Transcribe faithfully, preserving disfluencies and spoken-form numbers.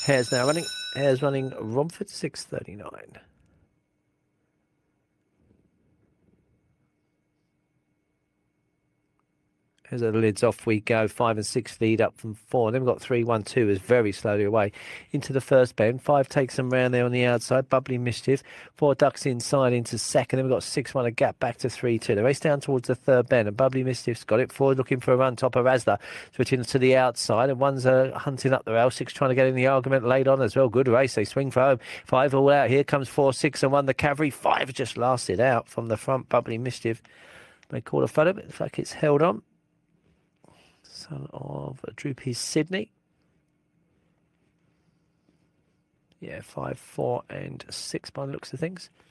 Hare's now running. Hare's running Romford six thirty-nine. As the lids off we go, five and six lead up from four. Then we've got three, one, two is very slowly away into the first bend. Five takes them round there on the outside. Bubbly Mischief. Four ducks inside into second. Then we've got six, one, a gap back to three, two. The race down towards the third bend. And Bubbly Mischief's got it forward, looking for a run. Top of Razda, switching to the outside. And one's uh, hunting up the rail. Six trying to get in the argument late on as well. Good race. They swing for home. Five all out. Here comes four, six, and one. The Cavalry. Five just lasted out from the front. Bubbly Mischief. They call a photo. It looks like it's held on. Son of Droopy Sydney. Yeah, five, four, and six by the looks of things.